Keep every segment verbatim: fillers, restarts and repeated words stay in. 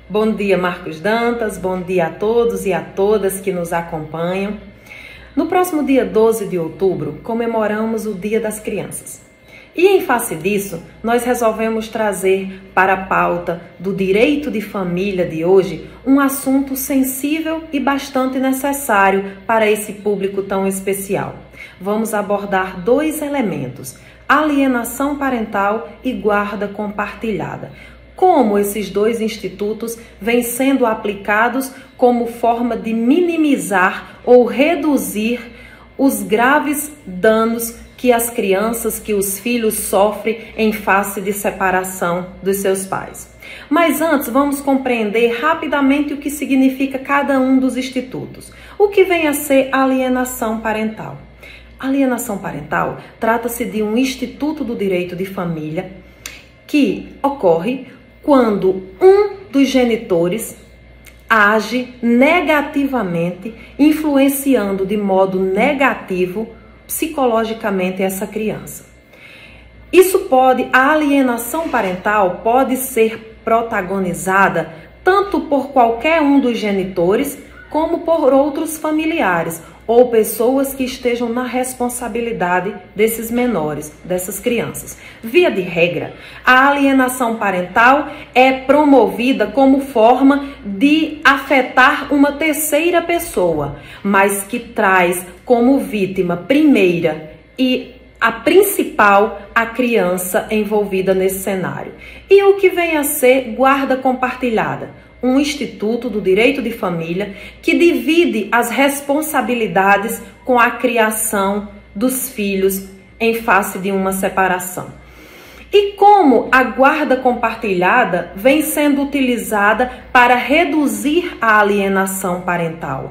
Bom dia, Marcos Dantas, bom dia a todos e a todas que nos acompanham. No próximo dia doze de outubro, comemoramos o Dia das Crianças. E em face disso, nós resolvemos trazer para a pauta do direito de família de hoje um assunto sensível e bastante necessário para esse público tão especial. Vamos abordar dois elementos: alienação parental e guarda compartilhada. Como esses dois institutos vêm sendo aplicados como forma de minimizar ou reduzir os graves danos que as crianças, que os filhos sofrem em face de separação dos seus pais. Mas antes, vamos compreender rapidamente o que significa cada um dos institutos. O que vem a ser alienação parental? Alienação parental trata-se de um instituto do direito de família que ocorre quando um dos genitores age negativamente, influenciando de modo negativo psicologicamente essa criança. Isso pode, a alienação parental pode ser protagonizada tanto por qualquer um dos genitores como por outros familiares ou pessoas que estejam na responsabilidade desses menores, dessas crianças. Via de regra, a alienação parental é promovida como forma de afetar uma terceira pessoa, mas que traz como vítima primeira e a principal a criança envolvida nesse cenário. E o que vem a ser guarda compartilhada? Um instituto do direito de família que divide as responsabilidades com a criação dos filhos em face de uma separação. E como a guarda compartilhada vem sendo utilizada para reduzir a alienação parental?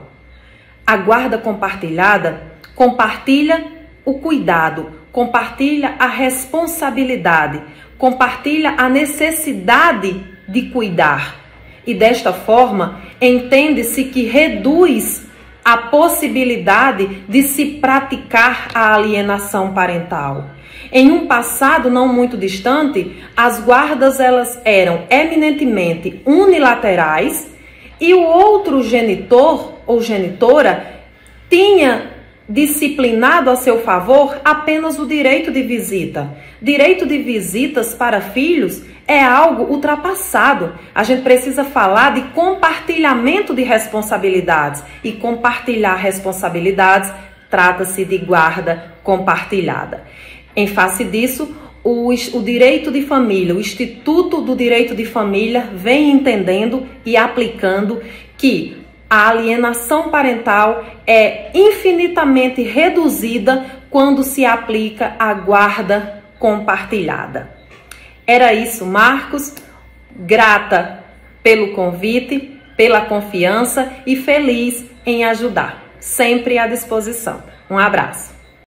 A guarda compartilhada compartilha o cuidado, compartilha a responsabilidade, compartilha a necessidade de cuidar. E desta forma, entende-se que reduz a possibilidade de se praticar a alienação parental. Em um passado não muito distante, as guardas elas eram eminentemente unilaterais e o outro genitor ou genitora tinha disciplinado a seu favor apenas o direito de visita. Direito de visitas para filhos é algo ultrapassado. A gente precisa falar de compartilhamento de responsabilidades. E compartilhar responsabilidades trata-se de guarda compartilhada. Em face disso, o, o direito de família, o Instituto do Direito de Família vem entendendo e aplicando que a alienação parental é infinitamente reduzida quando se aplica a guarda compartilhada. Era isso, Marcos. Grata pelo convite, pela confiança e feliz em ajudar. Sempre à disposição. Um abraço.